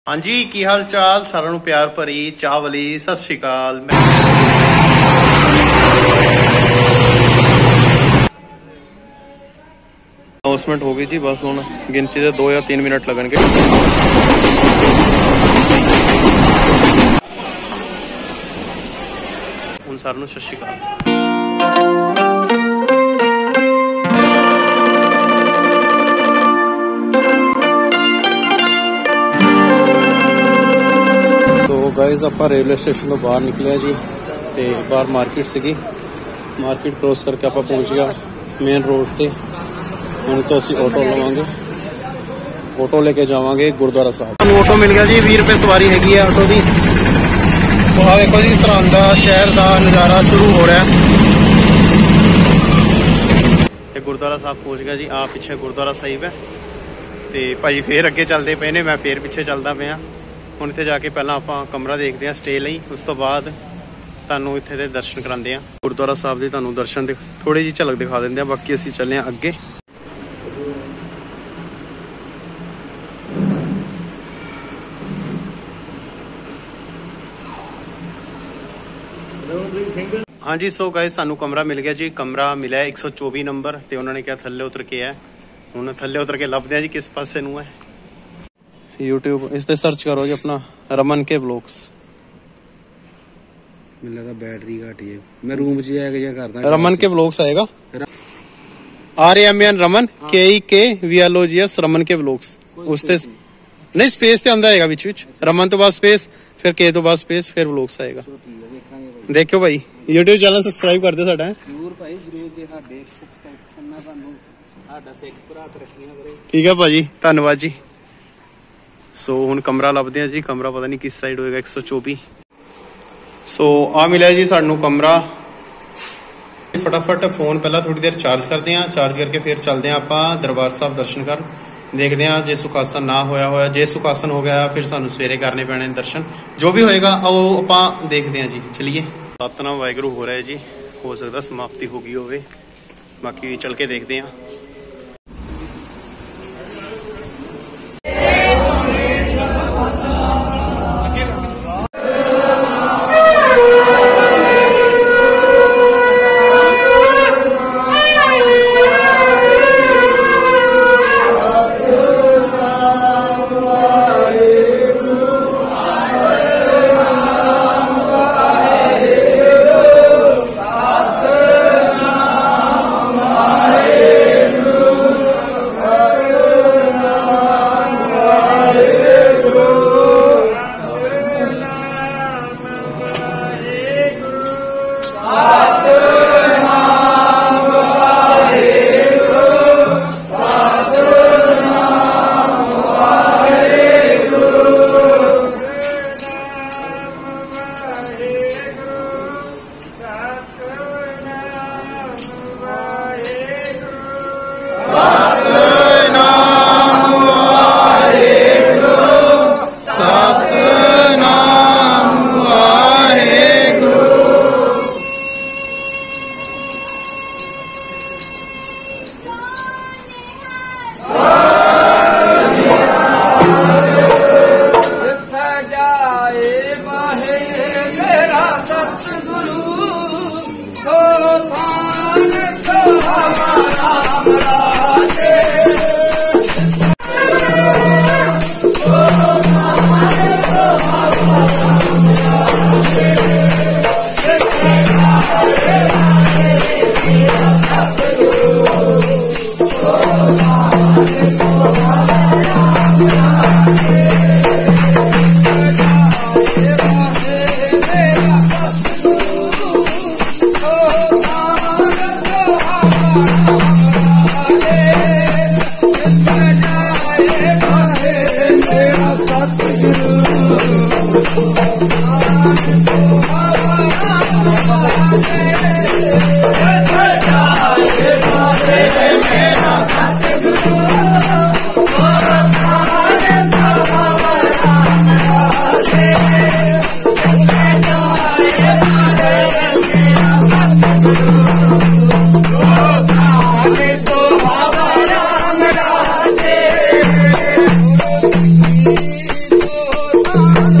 हाँ जी, की हाल चाल सारा प्यार भरी चाह वाली सत श्री अकाल। अनाउंसमेंट हो गई जी, बस हुण गिनती के 2 या 3 मिनट लगणगे। हुण सारा नूं सत श्री अकाल। गाइज आप रेलवे स्टेशन तो बाहर निकले जी, तो बाहर मार्केट सी, मार्केट क्रॉस करके आप पहुंच गया मेन रोड से। हम तो असी ऑटो लवांगे, ऑटो लेके जावांगे गुरुद्वारा साहब। ऑटो मिल गया जी, 20 रुपए सवारी हैगी है ऑटो की। तो आ देखो जी, सरहंद का शहर का नज़ारा शुरू हो रहा है। गुरुद्वारा साहब पहुंच गया जी, आ पिछे गुरुद्वारा साहिब है। तो भाजी फिर अगे चलते पे ने, मैं फिर पिछे चलता पाया। ਹੁਣ ਇੱਥੇ ਜਾ ਕੇ ਪਹਿਲਾਂ ਆਪਾਂ ਕਮਰਾ ਦੇਖਦੇ ਹਾਂ ਸਟੇ ਲਈ, ਉਸ ਤੋਂ ਬਾਅਦ ਤੁਹਾਨੂੰ ਇੱਥੇ ਦੇ ਦਰਸ਼ਨ ਕਰਾਉਂਦੇ ਹਾਂ। ਗੁਰਦੁਆਰਾ ਸਾਹਿਬ ਦੇ ਤੁਹਾਨੂੰ ਦਰਸ਼ਨ ਦੇ ਥੋੜੀ ਜਿਹੀ ਝਲਕ ਦਿਖਾ ਦਿੰਦੇ ਆ, ਬਾਕੀ ਅਸੀਂ ਚੱਲੇ ਹਾਂ ਅੱਗੇ। ਹਾਂਜੀ ਸੋ ਗਾਇਸ, ਸਾਨੂੰ ਕਮਰਾ ਮਿਲ ਗਿਆ ਜੀ। ਕਮਰਾ ਮਿਲਿਆ 124 ਨੰਬਰ ਤੇ ਉਹਨਾਂ ਨੇ ਕਿਹਾ ਥੱਲੇ ਉਤਰ ਕੇ ਹੈ। ਹੁਣ ਥੱਲੇ ਉਤਰ ਕੇ ਲੱਭਦੇ ਆ ਜੀ ਕਿਸ ਪਾਸੇ ਨੂੰ ਹੈ। YouTube इस पे सर्च करो जी अपना रमन के ब्लॉग्स। मुझे लगा बैटरी घट है, मैं रूम च जाके करदा। रमन के ब्लॉग्स आएगा, RAMN रमन KEKVLOGS रमन के ब्लॉग्स। उस पे नहीं स्पेस ते अंदर आएगा, बीच रमन तो बाद स्पेस, फिर के तो बाद स्पेस, फिर ब्लॉग्स आएगा। देखियो भाई, YouTube चैनल सब्सक्राइब कर दे साडा। जरूर भाई जरूर जी, साडे सब्सक्राइब करना ਤੁਹਾਨੂੰ ਸਾਡਾ ਸਿੱਖ ਭਰਾ ਤਰੱਕੀਆਂ ਕਰੇ। ठीक है भाजी, धन्यवाद जी। सो हुण कमरा लभदे आ जी। कमरा पता नहीं किस साइड होएगा, 124। सो आ मिलिया जी सानू कमरा। फटाफट फोन पहला थोड़ी देर चार्ज करते हैं, चार्ज करके फिर चलते हैं आपां दरबार साहब दर्शन कर। देखते हैं जे सुखासन ना होया, जे सुखासन हो गया फिर सानू सवेरे करने पैने दर्शन। जो भी होएगा आओ आपां देखते हैं जी। चलिए, सतनाम वाहिगुरू हो रहा है जी। हो सकता समाप्ति हो गई होवे, बाकी चल के देखते हैं।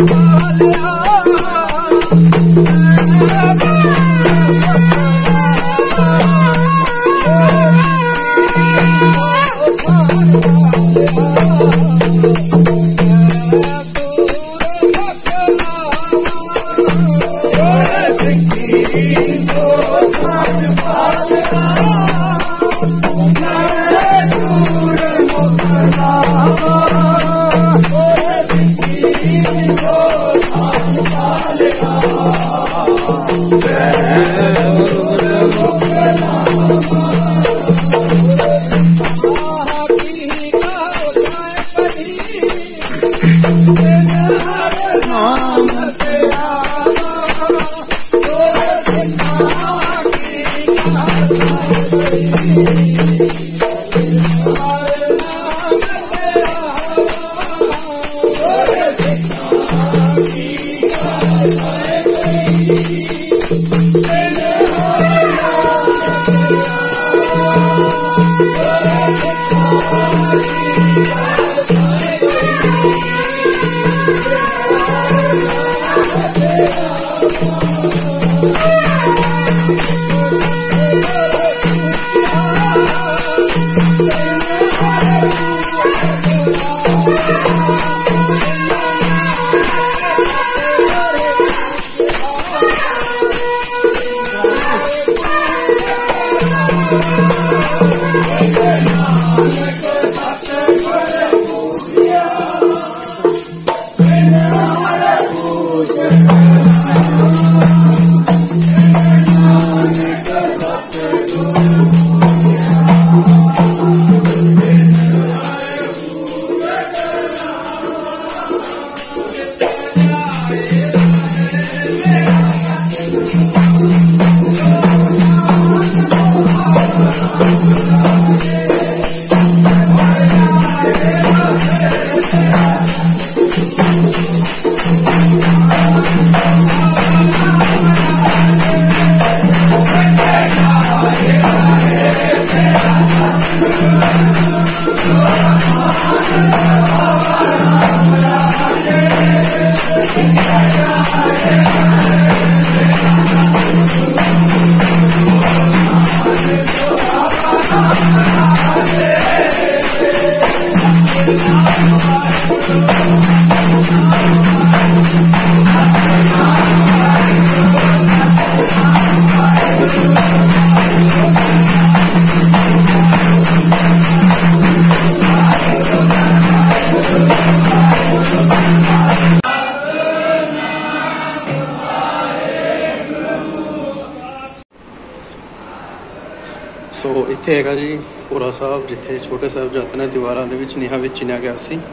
सो इत्थे हैगा जी भोरा साहब जिथे छोटे साहिबजादे ने दीवारां दे विच नीहां विच चिनिया गया सी।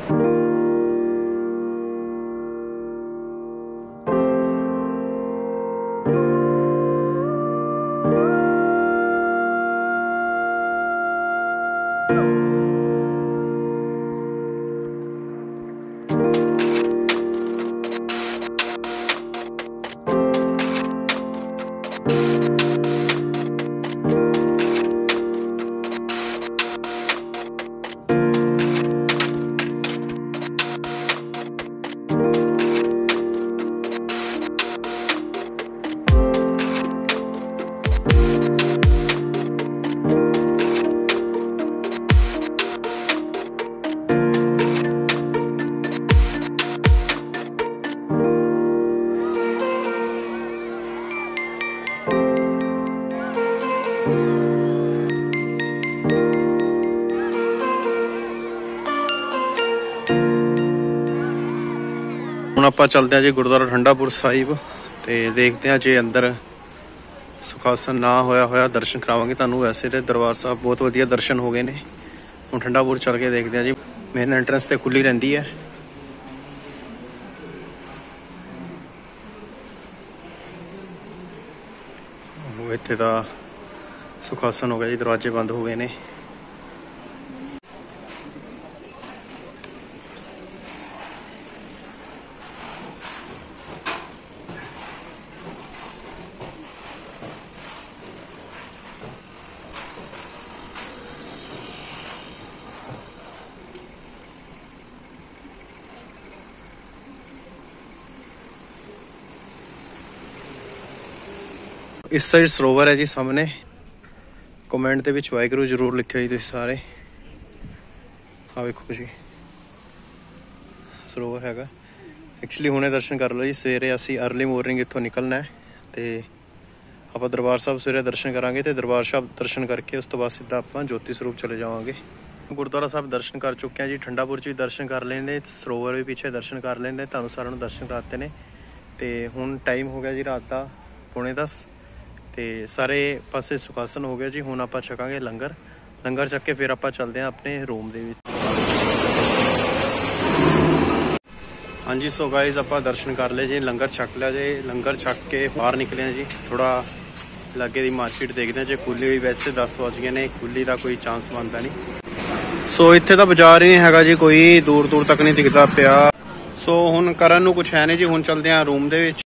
ਹੁਣ ਆਪਾਂ ਚੱਲਦੇ ਹਾਂ ਜੀ ਗੁਰਦੁਆਰਾ ਠੰਡਾਪੁਰ ਸਾਹਿਬ ਤੇ ਦੇਖਦੇ ਹਾਂ ਜੇ ਅੰਦਰ ਸੁਖਾਸਨ ਨਾ ਹੋਇਆ ਦਰਸ਼ਨ ਕਰਾਵਾਂਗੇ ਤੁਹਾਨੂੰ। ਵੈਸੇ ਤੇ ਦਰਬਾਰ ਸਾਹਿਬ ਬਹੁਤ ਵਧੀਆ ਦਰਸ਼ਨ ਹੋ ਗਏ ਨੇ। ਹੁਣ ਠੰਡਾਪੁਰ ਚੱਲ ਕੇ ਦੇਖਦੇ ਹਾਂ ਜੀ। ਮੇਨ ਐਂਟਰੈਂਸ ਤੇ ਖੁੱਲੀ ਰਹਿੰਦੀ ਹੈ। ਇੱਥੇ ਦਾ ਸੁਖਾਸਨ ਹੋ ਗਿਆ ਜੀ, ਦਰਵਾਜ਼ੇ ਬੰਦ ਹੋ ਗਏ ਨੇ। इस साइड सरोवर है जी सामने। कमेंट ਦੇ ਵਿੱਚ ਵਾਹਿਗੁਰੂ जरूर लिखियो जी ਤੁਸੀਂ ਸਾਰੇ। ਆ ਵੇਖੋ ਜੀ सरोवर हैगा। एक्चुअली हुणे दर्शन कर लो जी। सवेरे असी अर्ली मॉर्निंग इत्थों निकलना है तो आप दरबार साहब सवेरे दर्शन करांगे तो दरबार साहब दर्शन करके उस तो बाद सीधा आप ज्योति स्वरूप चले जावांगे। गुरुद्वारा साहब दर्शन कर चुके हैं जी। ठंडापुर च भी दर्शन कर लेने, सरोवर भी पीछे दर्शन कर लेने, तुहानू सारिआं नूं दर्शन कराते ने। तो हुण टाइम हो गया जी रात का 9:45 तो सारे पासे सुखासन हो गया जी। हुण आपां छकांगे लंगर। लंगर छक के फिर आपां चलदे हां अपने रूम दे विच। हाँ जी सो गाइस आपां दर्शन कर ले जी, लंगर छक लिया जी। लंगर छक के बाहर निकले हैं जी। थोड़ा लागे दी मार्केट देखते हैं जो खुली हुई। वैसे 10 बज गए ने, खुली का कोई चांस बनता नहीं। सो इत्थे दा बाजार ही नहीं हैगा जी, कोई दूर दूर तक नहीं दिखता पिया। सो हुण करन नूं कुछ है नहीं जी। हुण चलदे हां रूम दे विच।